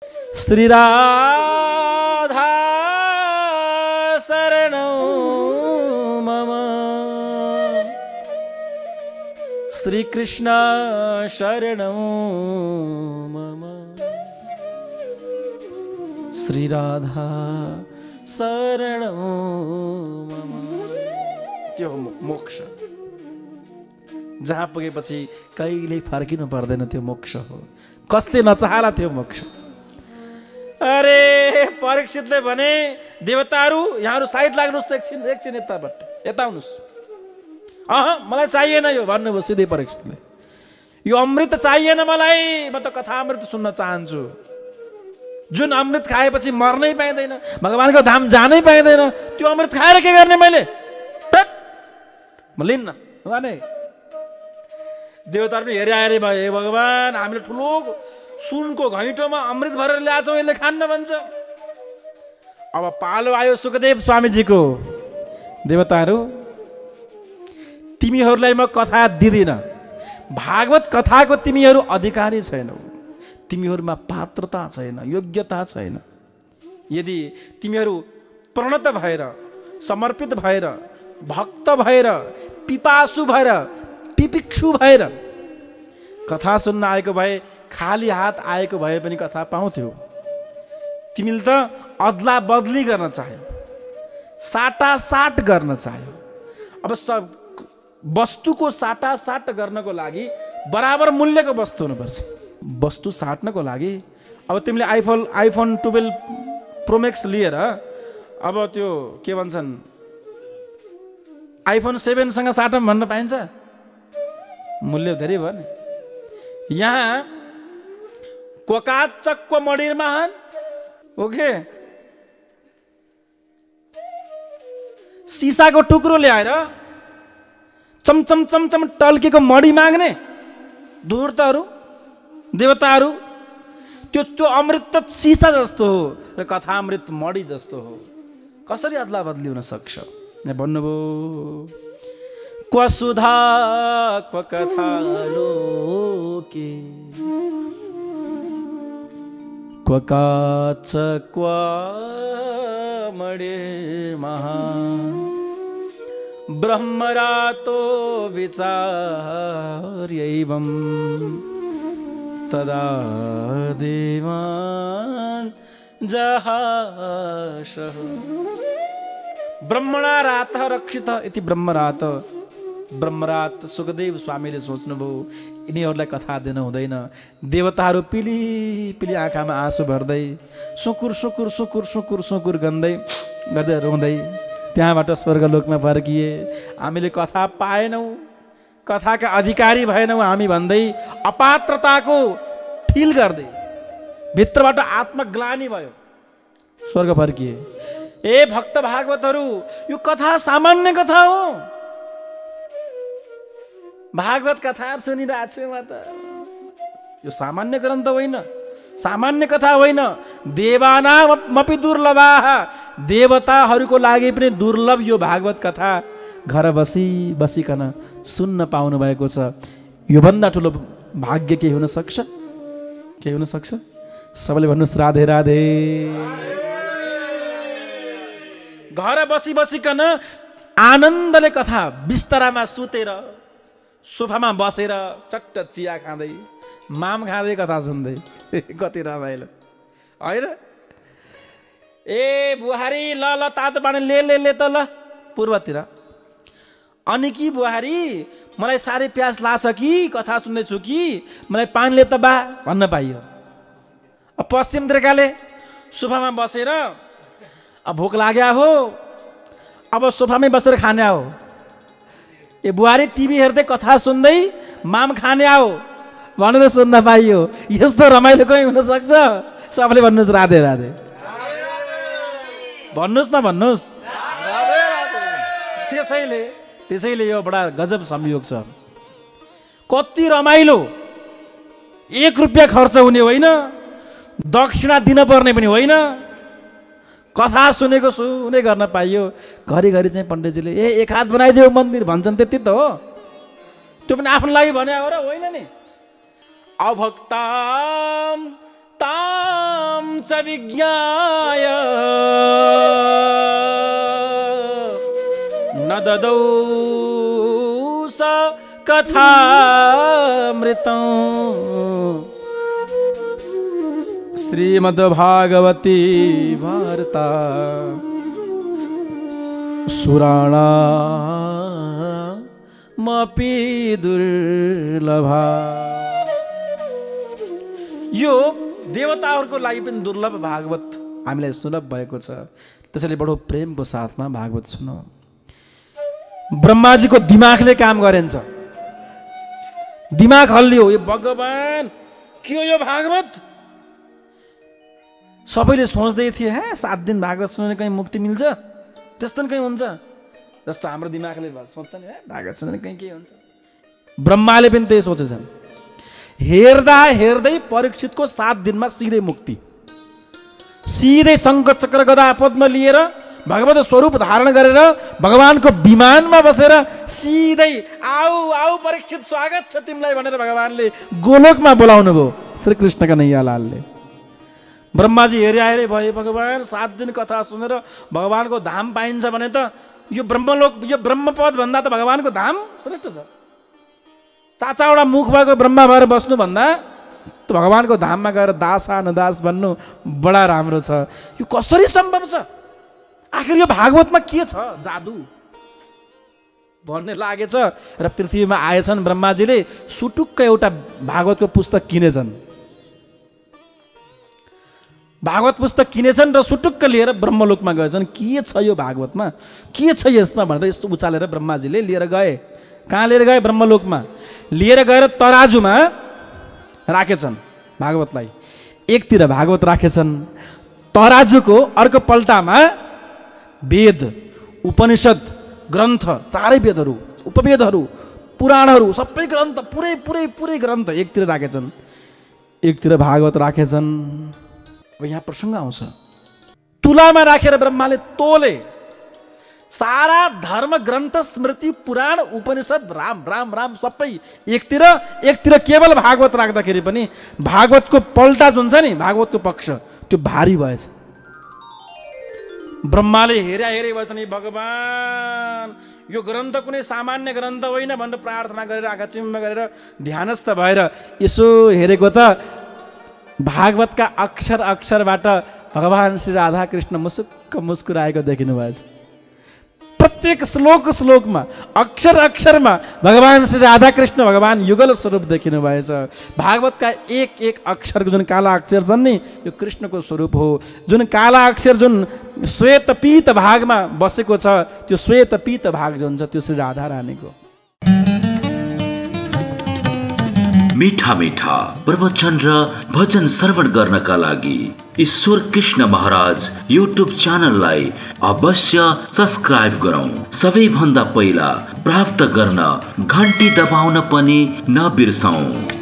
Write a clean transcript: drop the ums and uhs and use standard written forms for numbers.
श्री राधा शरणौ मम श्री कृष्ण शरणौ मम श्री राधा शरणौ मम। त्यो मोक्ष, जहाँ पुगेपछि कहिल्यै फर्किनु पर्दैन, त्यो मोक्ष हो। कसले नचाहला त्यो मोक्ष। अरे परीक्षितले भने देवताहरू यहाँहरू साइड लाग्नुहोस् त, एकछिन यताबाट यता आउनुहोस्। मलाई चाहिएन यो भन्नुभयो सिधै परीक्षितले। यो अमृत चाहिएन मलाई, म त कथा अमृत सुन्न चाहन्छु। जुन अमृत खाएपछि मर्नै पाइँदैन, भगवानको धाम जानै पाइँदैन, त्यो अमृत खाएर के गर्ने मैले? म लिन्न भने देवताहरूले हेरे आएर भयो, हे भगवान हामीले ठुलो सुनको घैँटोमा अमृत भरेर ल्याछौँ, यसले खान्न भन्छ। अब पालो आयो सुखदेव स्वामीजीको। देवताहरू तिमीहरूलाई म कथा दिँदिन, भागवत कथाको तिमीहरू अधिकारी छैनौ, तिमीहरूमा पात्रता छैन, योग्यता छैन। यदि तिमीहरू प्रणत भएर, समर्पित भएर, भक्त भएर, पिपासु भएर, पिपिक्षु भएर कथा सुन्न आएको भए, खाली हात आएको भए पनि कथा पाउँथ्यौ। तिमीले त अदला बदली गर्न चाह्यौ, साटासाट गर्न चाह्यौ। अब वस्तुको साटासाट गर्नको लागि बराबर मूल्यको वस्तु हुनुपर्छ। वस्तु साट्नको लागि अब तिमीले आइफोन 12 प्रो मैक्स लिएर अब त्यो के भन्छन् आइफोन 7 सँग साटौँ भन्न पाइन्छ? मूल्य धेरै भयो नि। यहाँ कोकाचकको मडिर महान ओके, सिसाको टुक्रो ल्याएर चमचम चमचम टल्केको मडी माग्ने धूर्तहरू देवताहरू। त्यो अमृत त सिसा जस्तो हो र कथा अमृत मडी जस्तो हो। कसरी अदला बदली हुन सक्छ? भन्नुभयो क्व सुधा क्व कथा लोके क्व काच क्व मडिर महान ब्रह्मरातो विचार्यैवं तदा देवान् जहाशः। ब्रह्मणा रातः रक्षित इति ब्रह्मरात। ब्रह्मरात सुखदेव स्वामीले सोच्नुभयो यिनीहरूलाई कथा दिन हुँदैन। देवताहरू पिली पिली आँखामा आँसु भर्दै सुकुर सुकुर सुकुर सुकुर सुकुर गर्दै गर्दै रुँदै त्यहाँबाट स्वर्गलोकमा फर्किए। हामीले कथा पाएनौँ, कथाका अधिकारी भएनौँ हामी भन्दै अपात्रताको फिल गर्दै भित्रबाट आत्मग्लानि भयो, स्वर्ग फर्किए। ए भक्त भागवतहरू, यो कथा सामान्य कथा हो। भागवत कथा सुनिरहेको छु म त। यो सामान्य ग्रन्थ होइन, सामान्य कथा होइन। देवानामपि दुर्लभाः, देवताहरूको लागि पनि दुर्लभ यो भागवत कथा घर बसिकन सुन्न पाउनु भएको छ। योभन्दा ठुलो भाग्य के हुन सक्छ? के हुन सक्छ? सबैले भन्नुहोस् राधे राधे। घर बसिकन आनन्दले कथा, बिस्तरामा सुतेर सोफामा बसेर चट्ट चिया खाँदै माम खाँदै कथा सुन्दै कति रमाइलो होइन? ए बुहारी ल ल तातो पानी ले त ल पूर्वतिर। अनि कि बुहारी मलाई साह्रै प्यास लाग्छ कि कथा सुन्दैछु कि मलाई पानी ले त बा भन्न पाइयो। पश्चिमतिरकाले सोफामा बसेर अब भोक लाग्या हो, अब सोफामै बसेर खाने हो। ए बुहारी टिभी हेर्दै कथा सुन्दै माम खाने हो भनेर सुन्न पाइयो। यस्तो रमाइलो कहीँ हुन सक्छ? सबैले भन्नुहोस् राधे राधे। भन्नुहोस् न भन्नुहोस्। त्यसैले यो बडा गजब संयोग छ। कति रमाइलो। 1 रुपियाँ खर्च हुने होइन, दक्षिणा दिन पर्ने पनि होइन, कथा सुनेको सुने गर्न पाइयो। घरिघरि चाहिँ पण्डितजीले एक हात बनाइदियो मन्दिर भन्छन्, त्यति त हो। त्यो पनि आफ्नो लागि भने हो र होइन नि? अभक्ताम ताम च विज्ञाय न ददौ स कथामृतं। श्रीमद्भागवती वार्ता सुराणामपि दुर्लभा। यो देवताहरूको लागि पनि दुर्लभ भागवत हामीलाई सुलभ भएको छ। त्यसैले बडो प्रेमको साथमा भागवत सुनौ। ब्रह्माजीको दिमागले काम गरेन्छ, दिमाग हल्लियो। यो भगवान के हो यो भागवत? सबैले सोच्दै थिए 7 दिन भागवत सुनेर कहीँ मुक्ति मिल्छ, त्यस्तो कहीँ हुन्छ जस्तो हाम्रो दिमागले सोच्छ नि, भागवत सुनेर कहीँ के हुन्छ। ब्रह्माले पनि त्यही सोचेछन्। हेर्दा हेर्दै परीक्षितको 7 दिनमा सिधै मुक्ति, सिधै शङ्ख चक्र गदा पद्म लिएर भगवत स्वरूप धारण गरेर भगवानको विमानमा बसेर सिधै आऊ आऊ परीक्षित स्वागत छ तिमीलाई भनेर भगवानले गोलोकमा बोलाउनु भयो श्रीकृष्णका नैयालालले। ब्रह्माजी हेरे भए भगवान 7 दिन कथा सुनेर भगवानको धाम पाइन्छ भने त यो ब्रह्मलोक, यो ब्रह्मपद भन्दा त भगवानको धाम श्रेष्ठ छ। चाचावटा मुख भएको ब्रह्मा भएर बस्नुभन्दा त भगवानको धाममा गएर दासा नदास भन्नु बडा राम्रो छ। यो कसरी सम्भव छ? आखिर यो भागवतमा के छ जादु भन्ने लागेछ र पृथ्वीमा आएछन्। ब्रह्माजीले सुटुक्क एउटा भागवतको पुस्तक किनेछन्, भागवत पुस्तक किनेछन् र सुटुक्क लिएर ब्रह्मलोकमा गएछन्। के छ यो भागवतमा, के छ यसमा भनेर यस्तो उचालेर ब्रह्माजीले लिएर गए। कहाँ लिएर गए? ब्रह्मलोकमा लिएर गएर तराजुमा राखेछन् भागवतलाई। एकतिर भागवत राखेछन्, तराजुको अर्को पल्टामा वेद, उपनिषद ग्रन्थ, चारै वेदहरू, उपवेदहरू, पुराणहरू, सबै ग्रन्थ, पुरै ग्रन्थ एकतिर राखेछन्, एकतिर भागवत राखेछन्। अब यहाँ प्रसङ्ग आउँछ। तुलामा राखेर ब्रह्माले तोले सारा धर्म ग्रन्थ, स्मृति, पुराण, उपनिषद, राम राम राम सबै एकतिर, एकतिर केवल भागवत राख्दाखेरि पनि भागवतको पल्टा जुन छ नि, भागवतको पक्ष त्यो भारी भएछ। ब्रह्माले हेरे भएछन्, भगवान यो ग्रन्थ कुनै सामान्य ग्रन्थ होइन भनेर प्रार्थना गरेर आँखाचिम्म गरेर ध्यानस्थ भएर यसो हेरेको त भागवतका अक्षर अक्षरबाट भगवान श्री राधा कृष्ण मुसुक्क मुस्कुराएको देखिनु भएछ। प्रत्येक श्लोकमा अक्षर अक्षरमा भगवान श्री राधा कृष्ण भगवान युगल स्वरूप देखिनु भएछ। भागवतका एक एक अक्षरको जुन काला अक्षर छन् नि, यो कृष्णको स्वरूप हो। जुन काला अक्षर जुन श्वेत पीत भागमा बसेको छ, त्यो श्वेत पीत भाग जुन छ त्यो श्री राधा रानीको। मीठा मीठा प्रवचन र भजन श्रवण गर्नका लागि ईश्वर कृष्ण महाराज युट्युब च्यानललाई अवश्य सब्स्क्राइब गरौँ। सबैभन्दा पहिला प्राप्त गर्न घण्टी दबाउन पनि नबिर्सौँ।